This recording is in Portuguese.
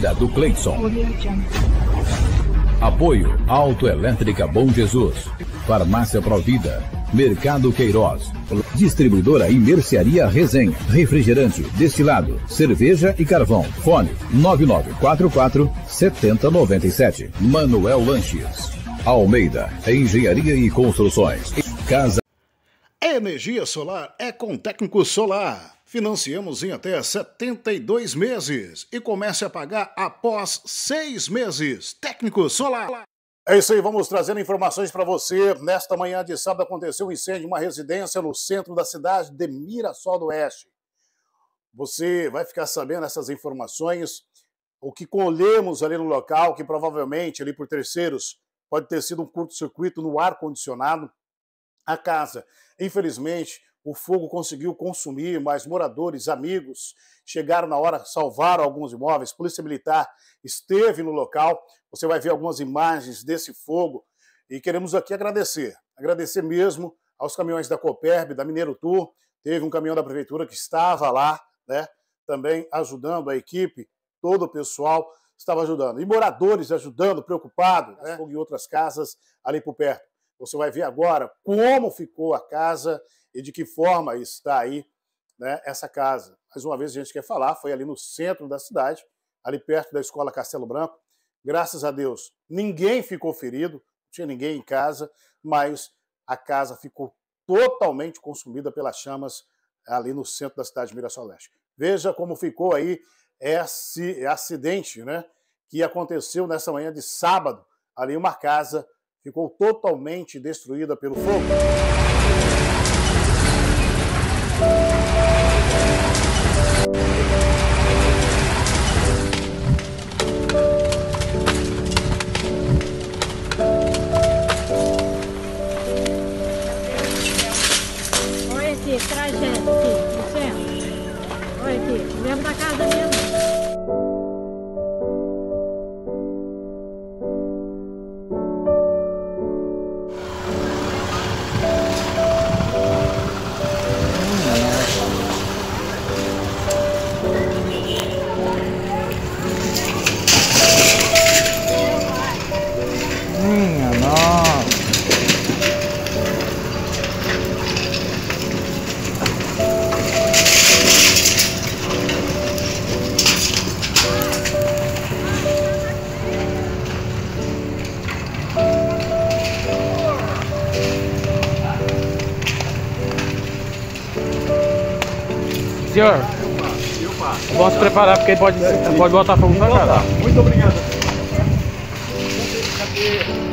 Feira do Cleidson. Apoio Autoelétrica Bom Jesus, Farmácia Provida, Mercado Queiroz, Distribuidora e Mercearia Resenha, Refrigerante, Destilado, Cerveja e Carvão. Fone 9944-7097. Manuel Lanches. Almeida, Engenharia e Construções. Casa. A energia solar é com Técnico Solar. Financiamos em até 72 meses e comece a pagar após 6 meses. Técnico Solar. É isso aí, vamos trazendo informações para você. Nesta manhã de sábado aconteceu um incêndio em uma residência no centro da cidade de Mirassol do Oeste. Você vai ficar sabendo essas informações, o que colhemos ali no local, que provavelmente ali por terceiros pode ter sido um curto-circuito no ar-condicionado. A casa, infelizmente, o fogo conseguiu consumir, mas moradores, amigos, chegaram na hora, salvaram alguns imóveis. Polícia Militar esteve no local. Você vai ver algumas imagens desse fogo. E queremos aqui agradecer mesmo aos caminhões da Coperb, da Mineiro Tour. Teve um caminhão da Prefeitura que estava lá, né, também ajudando a equipe, todo o pessoal estava ajudando. E moradores ajudando, preocupados, né, e outras casas ali por perto. Você vai ver agora como ficou a casa e de que forma está aí, né, essa casa. Mais uma vez a gente quer falar, foi ali no centro da cidade, ali perto da Escola Castelo Branco. Graças a Deus, ninguém ficou ferido, não tinha ninguém em casa, mas a casa ficou totalmente consumida pelas chamas ali no centro da cidade de Mirassol Leste. Veja como ficou aí esse acidente, né, que aconteceu nessa manhã de sábado. Ali uma casa ficou totalmente destruída pelo fogo. Olha aqui, tragédia aqui, no centro. Olha aqui, lembra da casa mesmo. Senhor, vamos se preparar porque ele pode botar fogo na casa. Muito obrigado.